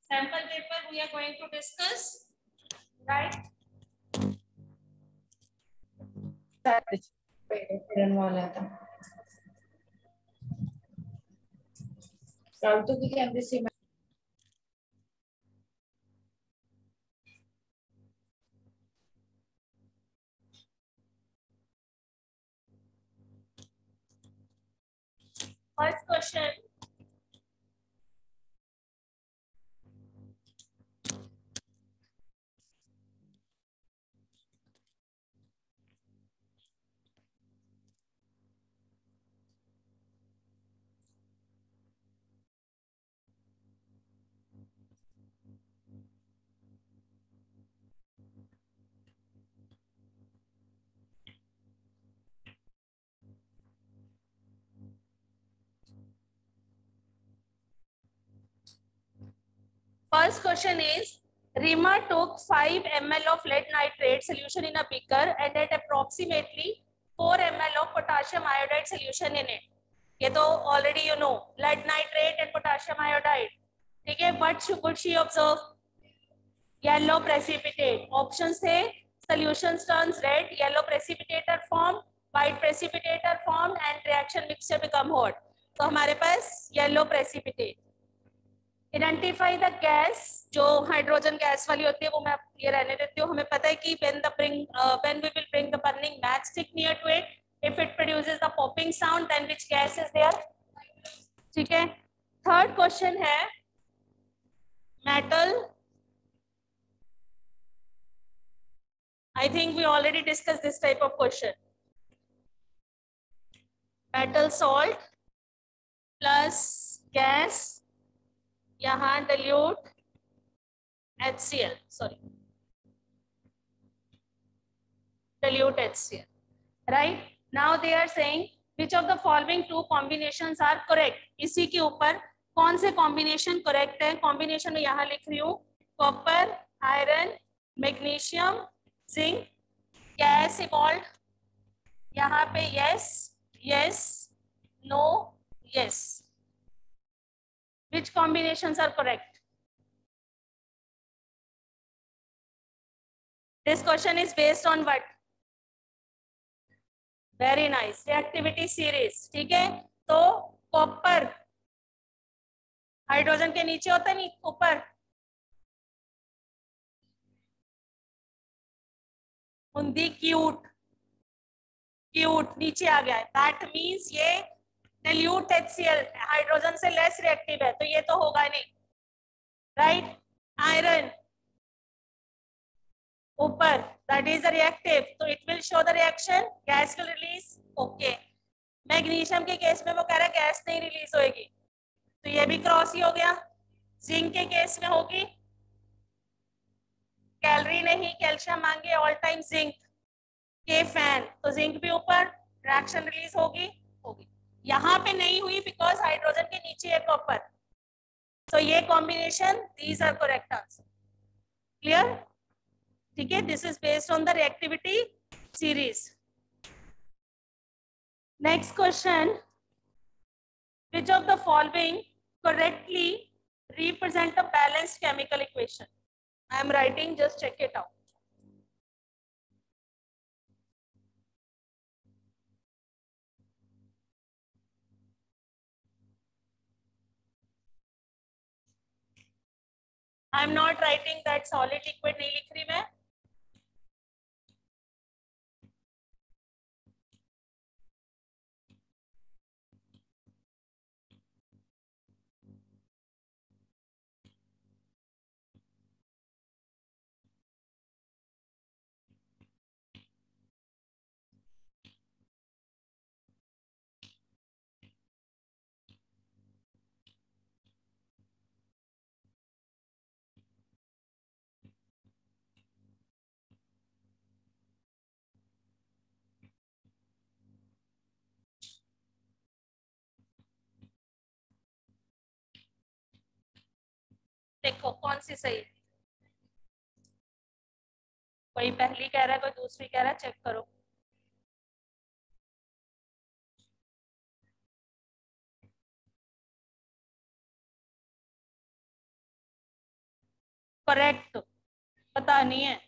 sample paper we are going to discuss, right? वाला था कल तो कैमरे से First question. First question is, Rima took 5 ml of lead nitrate solution in a beaker and had approximately 4 ml of potassium iodide solution in it. ये तो already you know, lead nitrate and potassium iodide. ठीक है, what should she observe? Yellow precipitate. Options थे, solutions turns red, yellow precipitate are formed, white precipitate are formed and reaction mixture become hot. तो हमारे पास yellow precipitate. Identify the gas, जो hydrogen gas वाली होती है वो मैं ये रहने देती हूँ. हमें पता है कि when we will bring the burning matchstick near to it, if it produces the popping sound, then which gas is there? ठीक है. थर्ड क्वेश्चन है metal. I think we already discussed this type of question. Metal salt plus gas, यहाँ dilute HCl, sorry, dilute HCl, right? Now they are saying which of the following two combinations are correct. इसी के ऊपर कौन से combination correct है? Combination में यहाँ लिख रही हूँ, copper, iron, magnesium, zinc, gas evolved. यहाँ पे yes, yes, no, yes. Which combinations are correct? This question is based on what? Very nice. Reactivity series. ठीक है, तो कॉपर हाइड्रोजन के नीचे होता है, नहीं ऊपर. उन्दी क्यूट, क्यूट नीचे आ गया है. दैट मीन्स ये dilute HCl हाइड्रोजन से लेस रिएक्टिव है, तो ये तो होगा नहीं, राइट? आयरन ऊपर, दैट इज रिएक्टिव, तो it will show the reaction, gas will release. Okay. Magnesium के केस में वो कह रहा है गैस नहीं रिलीज होगी, तो ये भी क्रॉस ही हो गया. जिंक के केस में होगी, कैलोरी नहीं, कैल्शियम मांगे ऑल टाइम जिंक के फैन, तो जिंक भी ऊपर, रिएक्शन रिलीज होगी, होगी. यहाँ पे नहीं हुई बिकॉज हाइड्रोजन के नीचे है कॉपर, तो ये combination, these are correct answer. Clear? ठीक है, this is based on the reactivity series. Next question, which of the following correctly represent a balanced chemical equation? I am writing, just check it out. I am not writing that solid liquid नहीं लिख रही मैं. देखो कौन सी सही है. कोई पहली कह रहा है, कोई दूसरी कह रहा है, चेक करो. करेक्ट, पता नहीं है।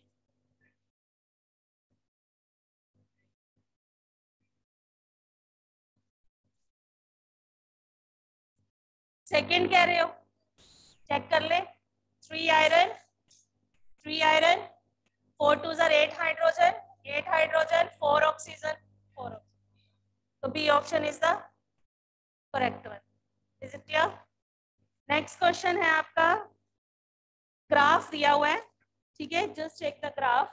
सेकंड कह रहे हो, चेक कर ले। 3 iron, 3 iron, 4 2s are 8 hydrogen, 8 hydrogen, 4 oxygen, 4 oxygen. तो B option is the correct one. Is it clear? Next question है आपका, ग्राफ दिया हुआ है, ठीक है, just check the graph.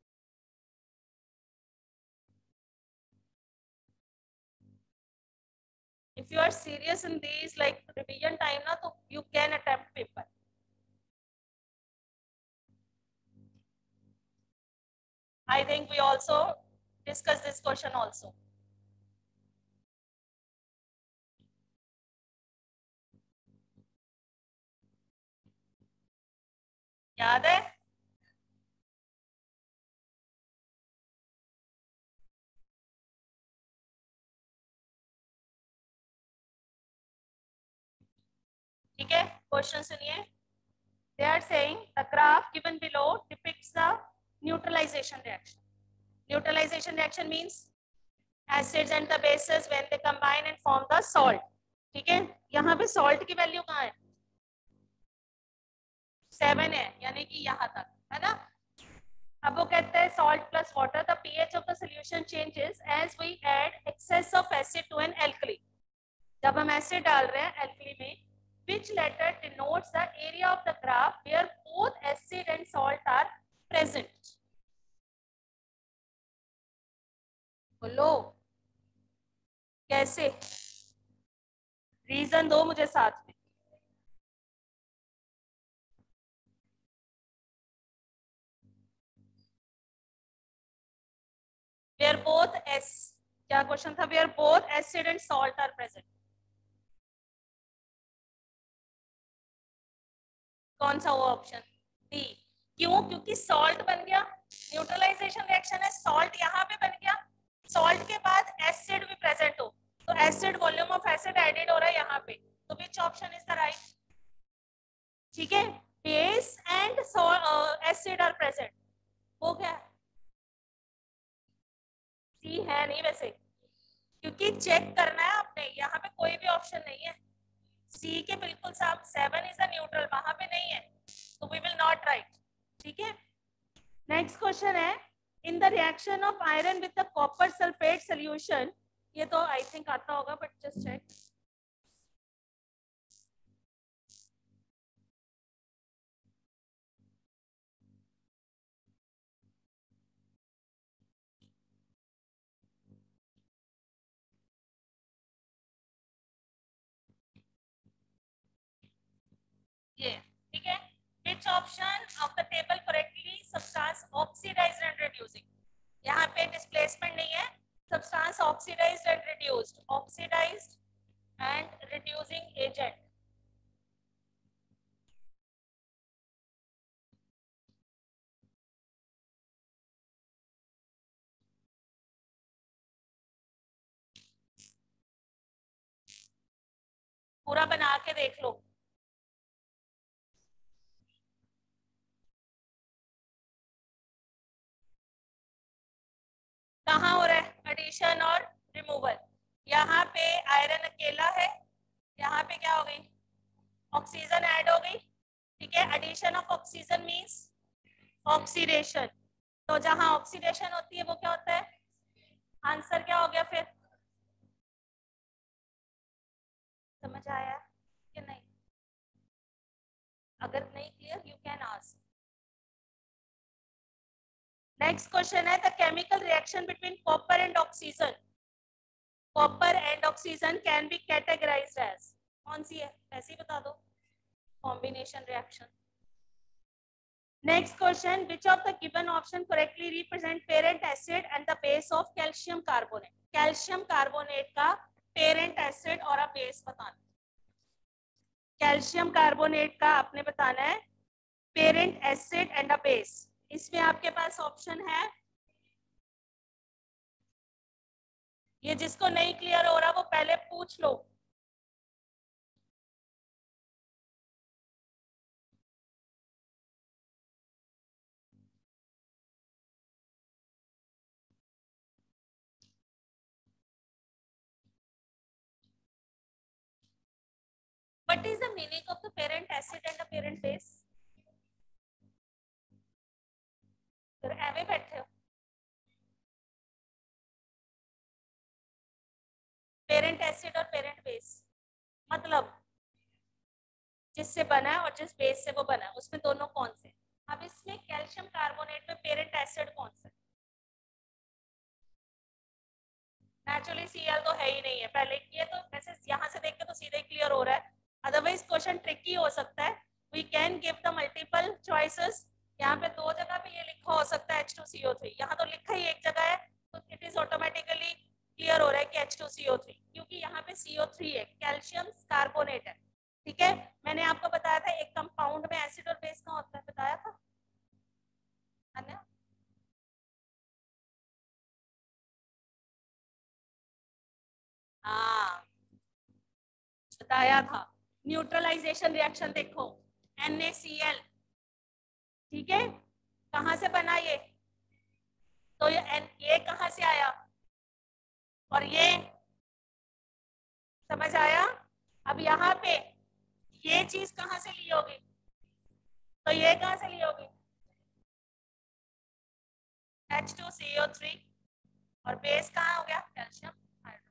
If you are serious in these like revision time na, तो you can attempt paper. I think we also discuss this question also. याद है? ठीक है, क्वेश्चन सुनिए। They are saying the graph given below depicts the neutralization reaction. Neutralization reaction means acids and the bases when they combine and form the salt. ठीक है, यहाँ पे salt की वैल्यू कहाँ है? 7 है, यानी कि यहाँ तक है ना। अब वो कहते हैं salt plus water, the pH of the solution changes as we add excess of acid to an alkali. जब हम एसिड डाल रहे हैं alkali में, which letter denotes the area of the graph where both acid and salt are present? बोलो कैसे, reason दो मुझे साथ में। Where both S, क्या क्वेश्चन था? Where both acid and salt are present. कौन सा वो ऑप्शन? डी। क्यों? क्योंकि सॉल्ट बन गया, न्यूट्रलाइजेशन रिएक्शन है, सॉल्ट यहाँ पे बन गया, सॉल्ट के बाद एसिड भी प्रेजेंट हो, तो acid volume of acid added हो रहा है यहाँ पे, तो which option is the right? ठीक है, base and acid are present, वो क्या सी है? नहीं वैसे, क्योंकि चेक करना है आपने, यहाँ पे कोई भी ऑप्शन नहीं है सी के बिल्कुल साफ। 7 इज अ न्यूट्रल, वहां पे नहीं है, तो वी विल नॉट राइट। ठीक है, नेक्स्ट क्वेश्चन है, in the reaction of iron with the copper sulphate solution, ये तो आई थिंक आता होगा बट जस्ट चेक। ये ठीक है, which option of the table correctly substance oxidized and reducing? यहाँ पे डिस्प्लेसमेंट नहीं है, substance oxidized and reduced, oxidized and reducing agent। पूरा बना के देख लो। कहाँ हो रहा है एडिशन और रिमूवल? यहाँ पे आयरन अकेला है, यहाँ पे क्या हो गई? ऑक्सीजन ऐड हो गई। ठीक है, addition of oxygen means oxidation, तो जहां ऑक्सीडेशन होती है वो क्या होता है? आंसर क्या हो गया फिर? समझ आया कि नहीं? अगर नहीं clear you can ask. Next question है, the chemical reaction between copper and oxygen, copper and oxygen can be categorised as, कौन सी है? ऐसे ही बता दो, combination reaction. Next question, which of the given option correctly represent parent acid and the base of calcium carbonate? Calcium carbonate का parent acid और a base बताना। कैल्शियम कार्बोनेट का आपने बताना है parent acid and a base. इसमें आपके पास option है, ये जिसको नहीं क्लियर हो रहा वो पहले पूछ लो। What is the meaning of the parent acid and the parent base? फिर एवे बैठे हो. पेरेंट एसिड और पेरेंट बेस मतलब जिससे बना है और जिस बेस से वो बना है उसमें दोनों कौन से. अब इसमें कैल्शियम कार्बोनेट में पेरेंट एसिड कौन सा है? नेचुरली Cl तो है ही नहीं है. पहले ये तो वैसे यहाँ से देख के तो सीधे क्लियर हो रहा है. अदरवाइज क्वेश्चन ट्रिकी हो सकता है. We can give the multiple choices. यहाँ पे दो जगह पे ये लिखा हो सकता है H2CO3. यहाँ तो लिखा ही एक जगह है तो इट इज ऑटोमेटिकली क्लियर हो रहा है कि H2CO3 क्योंकि यहाँ पे CO3 है, कैल्शियम कार्बोनेट है. ठीक है. मैंने आपको बताया था एक कंपाउंड में एसिड और बेस का होता है, बताया था है ना. हाँ बताया था. न्यूट्रलाइजेशन रिएक्शन देखो NaCl. ठीक है. कहां से बना ये? तो ये कहां से आया और ये समझ आया. अब यहाँ पे ये चीज कहां से ली होगी तो ये कहां से ली होगी H2CO3 और बेस कहाँ हो गया कैल्शियम हाइड्रोक्साइड.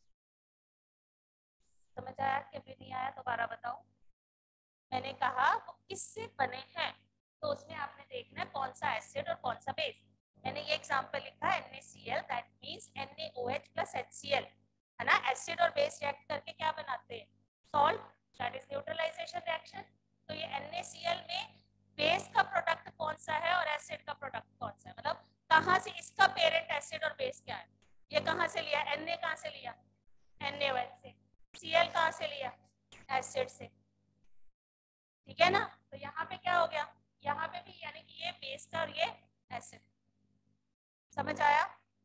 समझ आया कि भी नहीं आया दोबारा बताओ. मैंने कहा वो किससे बने हैं तो उसमें आपने देखना है कौन सा एसिड और कौन सा बेस. मैंने ये एग्जांपल लिखा है NaCl that means NaOH plus HCl है ना. एसिड और बेस रिएक्ट करके क्या बनाते हैं salt. That is neutralization reaction. तो ये NaCl में बेस का प्रोडक्ट कौन सा है और एसिड का प्रोडक्ट कौन सा है. मतलब कहाँ से इसका पेरेंट एसिड और बेस क्या है. ये कहाँ से लिया Na कहाँ से लिया NaOH से. Cl कहाँ से लिया एसिड से. ठीक है ना. तो यहाँ पे क्या हो गया यहाँ पे भी यानी कि ये बेस का और ये एसिड. समझ आया.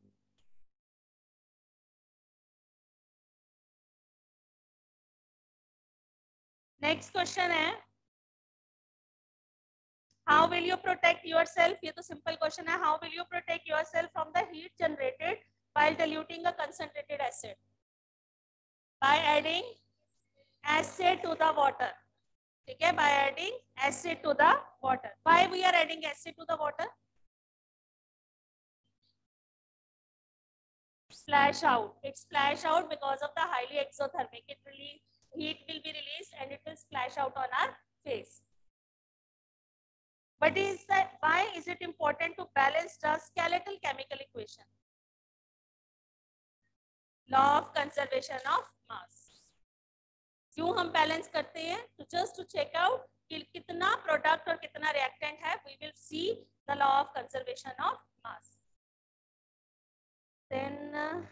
नेक्स्ट क्वेश्चन है how will you protect yourself. ये तो सिंपल क्वेश्चन है. How will you protect yourself from the heat generated while diluting a concentrated acid by adding acid to the water. ठीक है. by adding acid to the water. Why we are adding acid to the water? Splash out. It splash out because of the highly exothermic. It really heat will be released and it will splash out on our face. But is that why is it important to balance the skeletal chemical equation? Law of conservation of mass. क्यों हम balance करते हैं तो just to check out कि कितना product और कितना reactant है. We will see the law of conservation of mass. Then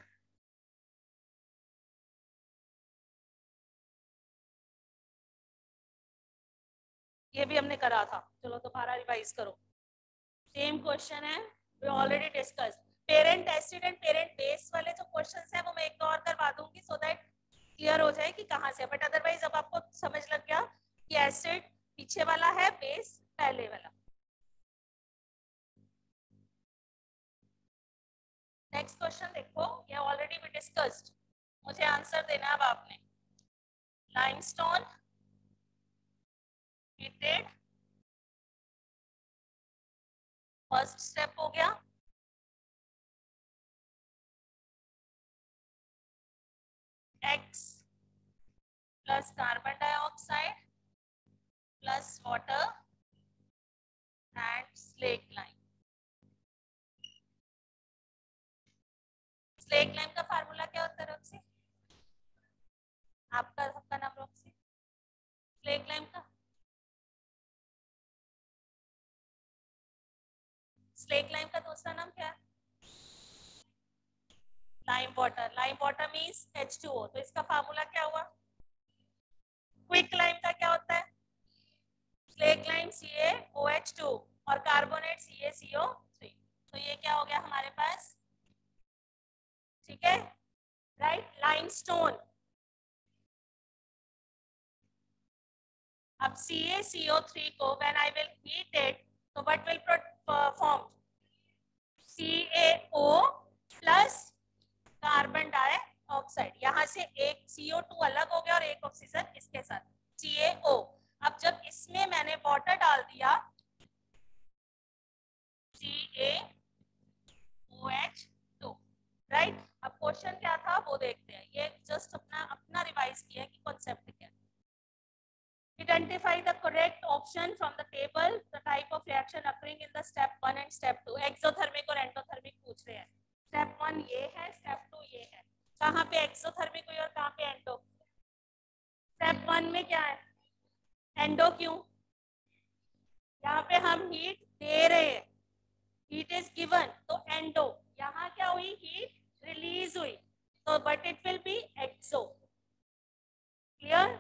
ये भी हमने करा था. चलो दोबारा रिवाइज करो. सेम क्वेश्चन है. We already discuss. Parent acid and parent base वाले जो क्वेश्चंस है वो मैं एक और करवा दूंगी सो दैट क्लियर हो जाए कि कहां से. बट अदरवाइज अब आपको समझ लग गया कि एसिड पीछे वाला है बेस पहले वाला. नेक्स्ट क्वेश्चन देखो. ये ऑलरेडी भी डिस्कस्ड. मुझे आंसर देना अब आपने. Limestone heated. फर्स्ट स्टेप हो गया. X plus carbon dioxide plus water and slake lime. Slake lime का फार्मूला क्या होता है रॉक्सी. आपका नाम रॉक्सी. स्लेक लाइम का स्लेक लाइम का दूसरा नाम क्या है. Lime water. Lime water means H2O. तो इसका फार्मूला क्या हुआ. क्विक लाइम का क्या होता है स्लेक लाइम CaOH2 और कार्बोनेट CaCO3. तो ये क्या हो गया हमारे पास. ठीक है राइट. लाइमस्टोन. अब CaCO3 को when I will heat it तो what will form CaO plus carbon dioxide. यहाँ से एक CO2 अलग हो गया और एक ऑक्सीजन इसके साथ. CaO। अब जब इसमें मैंने वाटर डाल दिया CaOH2, राइट। अब क्वेश्चन क्या था वो देखते हैं, ये जस्ट अपना रिवाइज किया कि कॉन्सेप्ट क्या है। Identify the correct option from the table, the type of reaction occurring in the step 1 and step 2। Exothermic और एंडोथर्मिक पूछ रहे हैं। स्टेप 1 ये है, स्टेप 2 ये है। कहाँ पे एक्सोथर्मिक हुई और कहाँ पे एंडो? स्टेप 1 में क्या है? एंडो। क्यों? यहाँ पे हम हीट दे रहे हैं, हीट इज गिवन, तो एंडो। यहाँ क्या हुई? हीट रिलीज हुई, तो but it will be exo. Clear?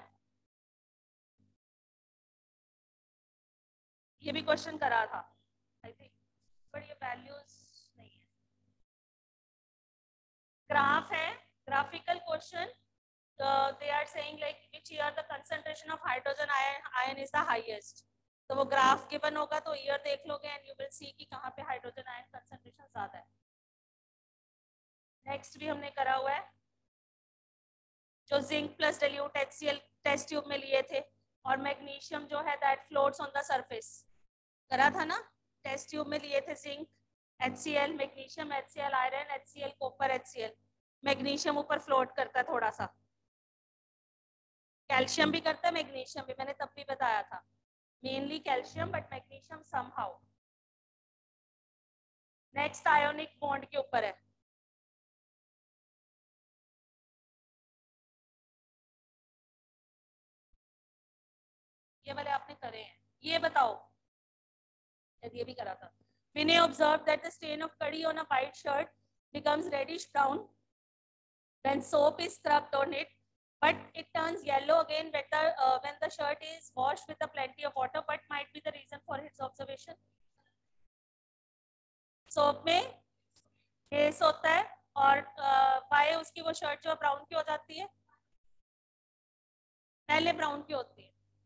ये भी क्वेश्चन करा था आई थिंक, बट ये वैल्यूज नहीं है। ग्राफ है, graphical question. they are saying like which year the concentration of hydrogen ion is the highest। तो वो ग्राफ गिवन होगा तो ईयर देख लोगे एंड यू विल सी कि कहाँ पे हाइड्रोजन आयन कंसंट्रेशन ज्यादा है। नेक्स्ट भी हमने करा हुआ है, जो zinc plus dilute HCl test tube में लिए थे, और मैग्नीशियम जो है that floats on the surface. करा था ना, टेस्ट ट्यूब में लिए थे zinc HCl, magnesium HCl, iron HCl, copper HCl। Magnesium ऊपर फ्लोट करता थोड़ा सा, कैल्शियम भी करता है, मैग्नीशियम भी, मैंने तब भी बताया था। Mainly calcium but magnesium somehow. Next ionic bond के ऊपर है, ये वाले आपने करे हैं। ये बताओ, ये भी करा था। Vinay observed that the stain of curry on a white shirt becomes reddish brown when soap is scrubbed on it, but it turns yellow again when the shirt is washed with a plenty of water. What might be the reason for his observation? Soap में base होता है और Y उसकी वो shirt जो brown की हो जाती है, पहले ब्राउन की होती है,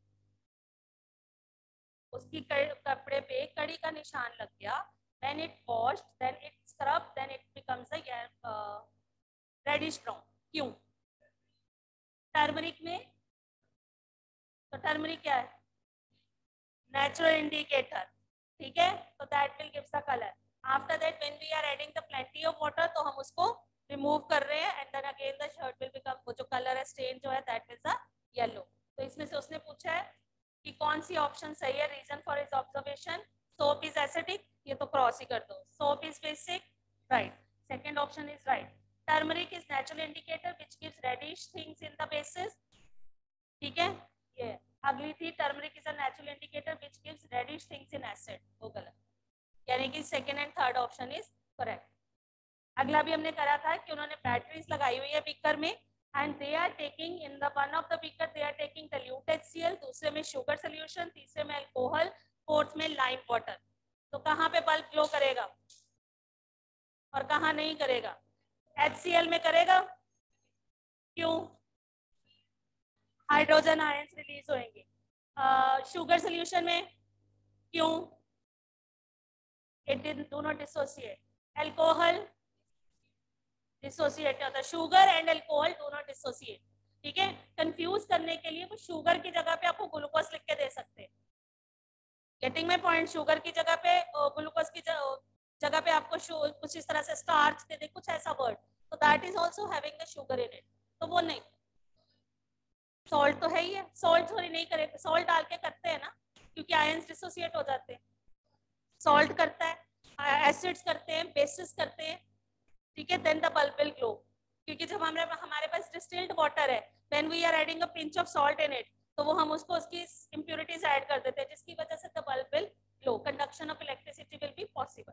उसकी कपड़े पे कड़ी का निशान लग गया, then it washed, then it scrubbed, then it becomes a reddish brown। क्यों? टर्मरिक में, तो टर्मरिक क्या है? नेचुरल इंडिकेटर, ठीक है, तो that will gives the colour. After that when we are adding the plenty of water, तो हम उसको रिमूव कर रहे हैं and then again the shirt will become, वो जो कलर है स्टेन जो है दैट इज द येलो। तो इसमें से उसने पूछा है कि कौन सी ऑप्शन सही है, reason for his observation. Soap is acidic, ये तो क्रॉस ही कर दो। Soap is basic, right, second option is right. Turmeric is natural indicator which gives reddish things in the basis, ठीक है। ये अगली थी, turmeric is a natural indicator which gives reddish things in acid, वो गलत, यानी कि second and third option is correct. अगला भी हमने करा था कि उन्होंने बैटरीज लगाई हुई है बीकर में and they are taking in the one of the beaker they are taking dilute HCl, दूसरे में शुगर सोल्यूशन, तीसरे में अल्कोहल, फोर्थ में लाइम वाटर। तो कहाँ पे बल्ब ग्लो करेगा और कहाँ नहीं करेगा? HCl में करेगा। क्यों? हाइड्रोजन आयंस रिलीज होंगे। शुगर सोल्यूशन में क्यों? It do not dissociate. Alcohol dissociate होता है, sugar and alcohol do not dissociate, ठीक है। कंफ्यूज करने के लिए वो शुगर की जगह पे आपको ग्लूकोज लिख के दे सकते हैं। Getting my point? शुगर की जगह पे ग्लूकोज की जगह पे आपको कुछ इस तरह से स्टार्च दे दे, कुछ ऐसा वर्ड, तो that is also having the sugar in it, तो वो नहीं। सॉल्ट तो है ही है, सॉल्ट थोड़ी नहीं करेगा, सॉल्ट डाल के करते हैं ना, क्योंकि आयंस डिसोसिएट हो जाते हैं। सॉल्ट करता है, एसिड्स करते हैं, बेसिस करते हैं, ठीक है, then the bulb will glow. क्योंकि जब हमारे पास डिस्टिल्ड वाटर है, when we are adding a pinch of salt in it, तो वो हम उसको उसकी इंप्योरिटीज ऐड कर देते हैं, जिसकी वजह से the bulb will glow, conduction of electricity will be possible.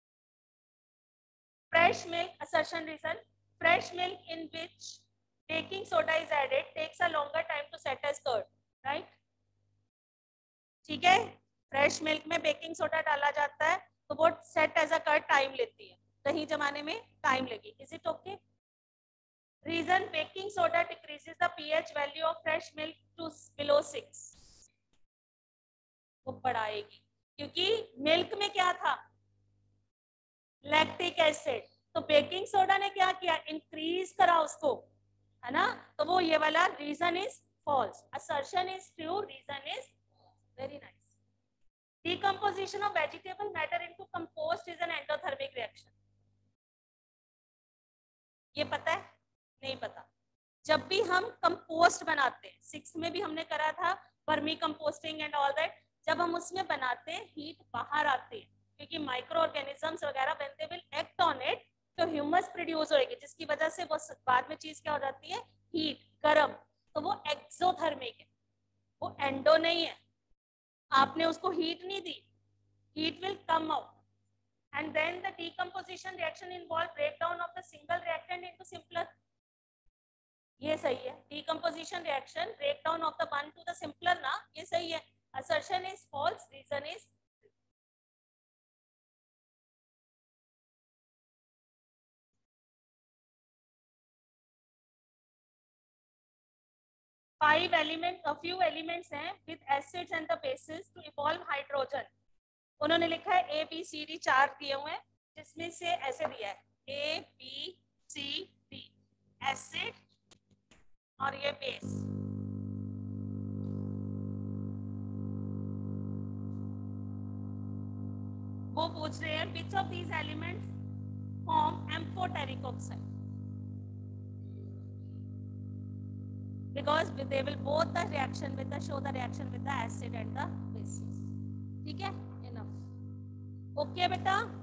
Fresh milk assertion reason, fresh milk in which baking soda is added takes a longer time to set as curd, right? ठीक है, fresh milk में baking soda डाला जाता है तो वो set as a curd time लेती है, दही जमाने में टाइम लगी। Is it okay? Reason, baking soda decreases the pH value of fresh milk to below 6, वो बढ़ाएगी, क्योंकि मिल्क में क्या था? लैक्टिक एसिड, तो बेकिंग सोडा ने क्या किया? इंक्रीज करा उसको, है ना, तो वो ये वाला reason is false. Assertion is true, reason is very nice. Decomposition of vegetable matter into compost is an endothermic reaction. ये पता है? नहीं पता. जब भी हम कंपोस्ट बनाते हैं, 6th में भी हमने करा था vermicomposting and all that, जब हम उसमें बनाते हैं हीट बाहर आती है क्योंकि माइक्रो ऑर्गेनिजम्स वगैरह when they will act on it तो ह्यूमस प्रोड्यूस होएगी जिसकी वजह से वो बाद में चीज क्या हो जाती है, हीट, गर्म. तो वो एक्सोथर्मिक है, वो एंडो नहीं है. आपने उसको हीट नहीं दी, heat will come out. And then the decomposition reaction involve breakdown of the single reactant into simpler. ये सही है. Decomposition reaction breakdown of the one to the simpler ना, ये सही है. Assertion is false, reason is. A few elements हैं with acids and the bases to evolve hydrogen. उन्होंने लिखा है A, B, C, D 4 दिए हुए हैं जिसमें से ऐसे दिया है A, B, C, D acid और ये बेस. वो पूछ रहे हैं which of these elements form amphoteric oxide because they will both the reaction with the show the reaction with the acid and the bases. ठीक है, enough. ओके बेटा.